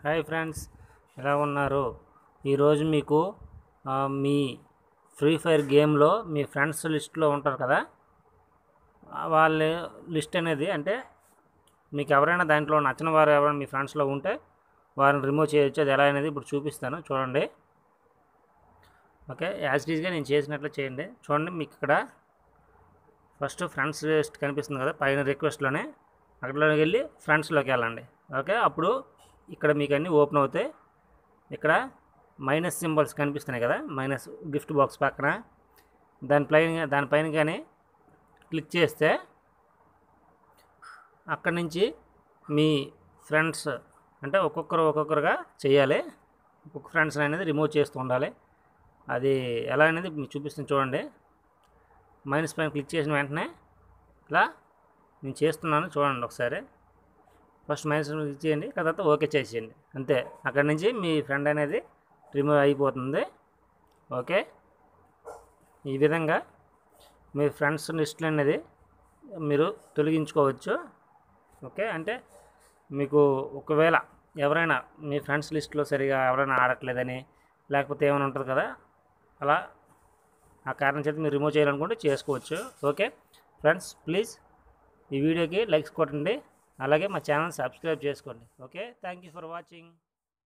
Hi friends, ఎలా ఉన్నారు? ఈరోజు మీకు మీ ఫ్రీ ఫైర్ గేమ్లో మీ ఫ్రెండ్స్ లిస్ట్లో ఉంటారు కదా, వాళ్ళ లిస్ట్ అనేది అంటే మీకు ఎవరైనా దాంట్లో నచ్చిన వారు ఎవరైనా మీ ఫ్రెండ్స్లో ఉంటే వారిని రిమూవ్ చేయొచ్చు. అది ఎలా అనేది ఇప్పుడు చూపిస్తాను, చూడండి. ఓకే, యాజ్ ఈజ్గా నేను చేసినట్లు చేయండి. చూడండి, మీకు ఇక్కడ ఫస్ట్ ఫ్రెండ్స్ లిస్ట్ కనిపిస్తుంది కదా పైన రిక్వెస్ట్లోనే, అక్కడిలోకి వెళ్ళి ఫ్రెండ్స్లోకి వెళ్ళండి. ఓకే, అప్పుడు ఇక్కడ మీకు అన్నీ ఓపెన్ అవుతాయి. ఇక్కడ మైనస్ సింబల్స్ కనిపిస్తున్నాయి కదా, మైనస్ గిఫ్ట్ బాక్స్ పక్కన దానిపైన కానీ క్లిక్ చేస్తే అక్కడి నుంచి మీ ఫ్రెండ్స్ అంటే ఒక్కొక్కరుగా చేయాలి. ఒక్కొక్క ఫ్రెండ్స్ అనేది రిమూవ్ చేస్తూ ఉండాలి. అది ఎలా అనేది మీకు చూపిస్తుంది, చూడండి. మైనస్ పైన క్లిక్ చేసిన వెంటనే ఇలా నేను చేస్తున్నాను, చూడండి ఒకసారి. ఫస్ట్ మైనస్ క్లిక్ చేయండి, తర్వాత ఓకే చేసేయండి, అంతే. అక్కడి నుంచి మీ ఫ్రెండ్ అనేది రిమూవ్ అయిపోతుంది. ఓకే, ఈ విధంగా మీ ఫ్రెండ్స్ లిస్టులు అనేది మీరు తొలగించుకోవచ్చు. ఓకే, అంటే మీకు ఒకవేళ ఎవరైనా మీ ఫ్రెండ్స్ లిస్టులో సరిగా ఎవరైనా ఆడట్లేదని లేకపోతే ఏమైనా ఉంటుంది కదా, అలా ఆ కారణం చేత మీరు రిమూవ్ చేయాలనుకుంటే చేసుకోవచ్చు. ఓకే ఫ్రెండ్స్, ప్లీజ్ ఈ వీడియోకి లైక్స్ కొట్టండి, అలాగే మా ఛానల్ సబ్స్క్రైబ్ చేసుకోండి. Okay, thank you for watching.